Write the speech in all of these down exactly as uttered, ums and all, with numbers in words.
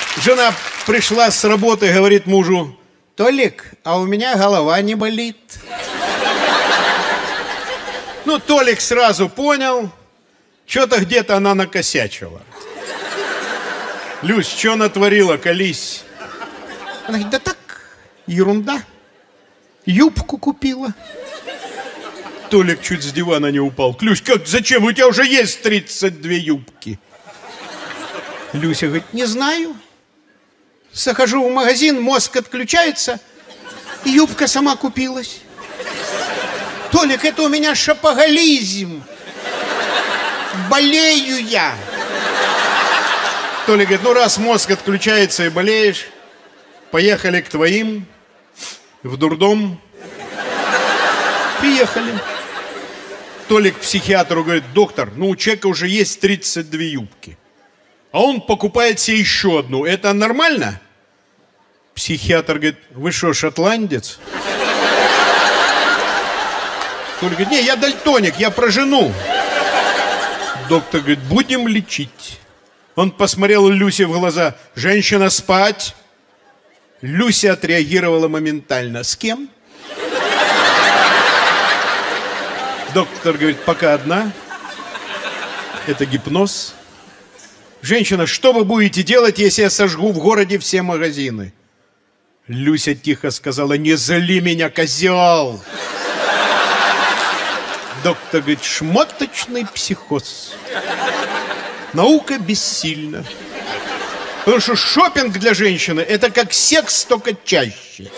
Жена пришла с работы и говорит мужу: Толик, а у меня голова не болит. Ну, Толик сразу понял, что-то где-то она накосячила. Люсь, что натворила, колись? Она говорит: да так, ерунда. Юбку купила. Толик чуть с дивана не упал. Люсь, как, зачем? У тебя уже есть тридцать две юбки. Люся говорит: не знаю. Захожу в магазин, мозг отключается, и юбка сама купилась. Толик, это у меня шопоголизм. Болею я. Толик говорит: ну раз мозг отключается и болеешь, поехали к твоим в дурдом. Приехали. Толик к психиатру говорит: доктор, ну у человека уже есть тридцать две юбки, а он покупает себе еще одну. Это нормально? Психиатр говорит: вы что, шотландец? Толик говорит: не, я дальтоник, я про жену. Доктор говорит: будем лечить. Он посмотрел Люсе в глаза: женщина, спать. Люся отреагировала моментально: с кем? Доктор говорит: пока одна. Это гипноз. Женщина, что вы будете делать, если я сожгу в городе все магазины? Люся тихо сказала: не зали меня, козел. Доктор говорит: шмоточный психоз. Наука бессильна. Потому что шопинг для женщины — это как секс, только чаще.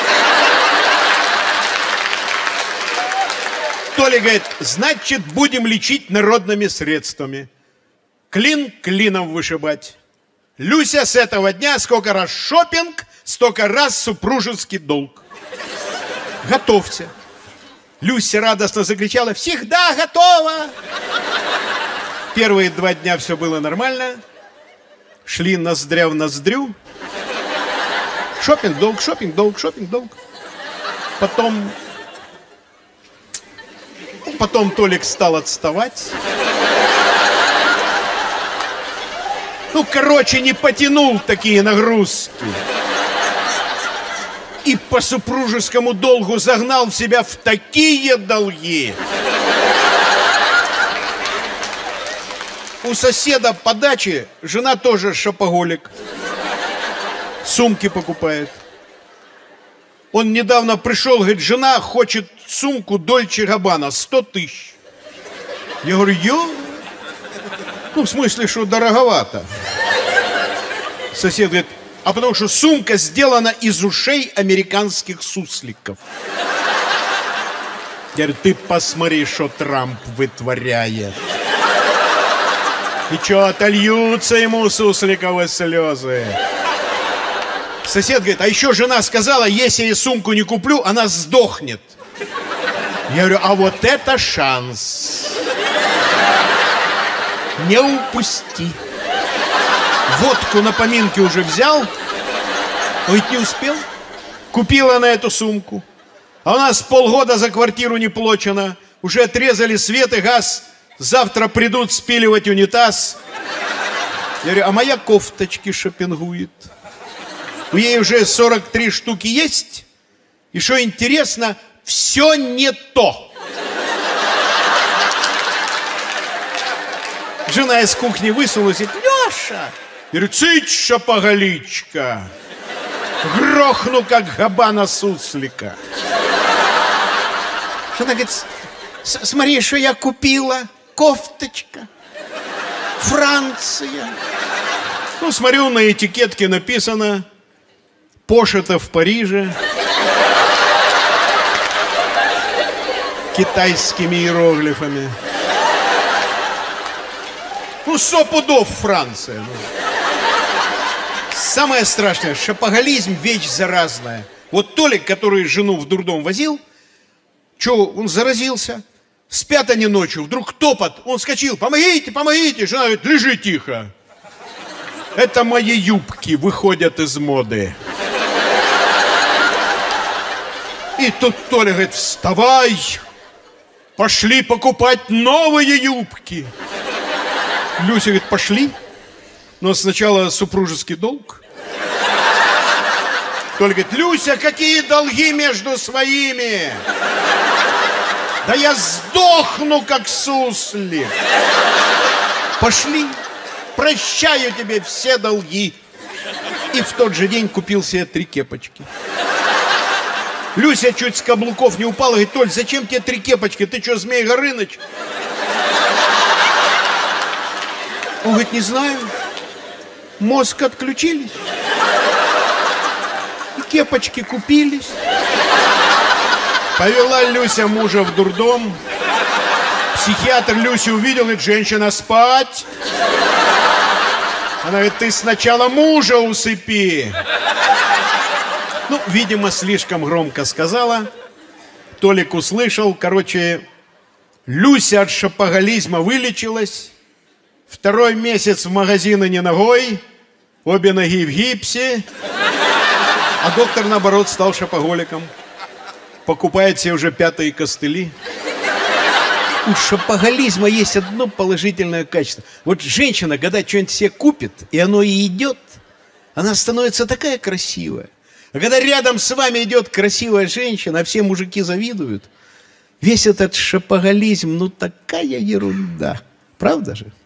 Толя говорит: значит, будем лечить народными средствами. Клин клином вышибать. Люся, с этого дня сколько раз шопинг, столько раз супружеский долг. Готовься. Люся радостно закричала: всегда готова. Первые два дня все было нормально. Шли ноздря в ноздрю. Шопинг, долг, шопинг, долг, шопинг, долг. Потом... Потом Толик стал отставать. Ну, короче, не потянул такие нагрузки. И по супружескому долгу загнал в себя в такие долги. У соседа по даче жена тоже шопоголик. Сумки покупает. Он недавно пришел, говорит: жена хочет сумку Дольче Габбана, сто тысяч. Я говорю: ё? Ну, в смысле, что дороговато. Сосед говорит: а потому что сумка сделана из ушей американских сусликов. Я говорю: ты посмотри, что Трамп вытворяет. И что, отольются ему сусликовые слезы. Сосед говорит: а еще жена сказала, если я сумку не куплю, она сдохнет. Я говорю: а вот это шанс. Не упусти. Водку на поминки уже взял? Он ведь не успел. Купила на эту сумку. А у нас полгода за квартиру не плачено. Уже отрезали свет и газ. Завтра придут спиливать унитаз. Я говорю: а моя кофточки шопингует. У ей уже сорок три штуки есть. И что интересно, все не то. Жена из кухни высунулась и говорит: Леша! Я говорю: цыть, шопоголичка. Грохну, как Габбана суслика. Жена говорит: смотри, что я купила. Кофточка. Франция. Ну, смотрю, на этикетке написано: пошито в Париже. Китайскими иероглифами. Ну, сто пудов Франция. Ну. Самое страшное, шопоголизм — вещь заразная. Вот Толик, который жену в дурдом возил, что, он заразился. Спят они ночью, вдруг топот, он вскочил: помогите, помогите. Жена говорит: лежи тихо. Это мои юбки выходят из моды. И тут Толя говорит: вставай, пошли покупать новые юбки. Люся говорит: пошли, но сначала супружеский долг. Толя говорит: Люся, какие долги между своими? Да я сдохну, как суслик. Пошли, прощаю тебе все долги. И в тот же день купил себе три кепочки. Люся чуть с каблуков не упала, говорит: Толь, зачем тебе три кепочки? Ты что, Змей Горыныч? Он говорит: не знаю. Мозг отключились. И кепочки купились. Повела Люся мужа в дурдом. Психиатр Люсю увидел, говорит: женщина, спать. Она говорит: ты сначала мужа усыпи. Ну, видимо, слишком громко сказала. Толик услышал. Короче, Люся от шопоголизма вылечилась. Второй месяц в магазины не ногой. Обе ноги в гипсе. А доктор, наоборот, стал шопоголиком. Покупает себе уже пятые костыли. У шопоголизма есть одно положительное качество. Вот женщина, когда что-нибудь себе купит, и оно ей идет, она становится такая красивая. А когда рядом с вами идет красивая женщина, а все мужики завидуют, весь этот шопоголизм, ну такая ерунда. Правда же?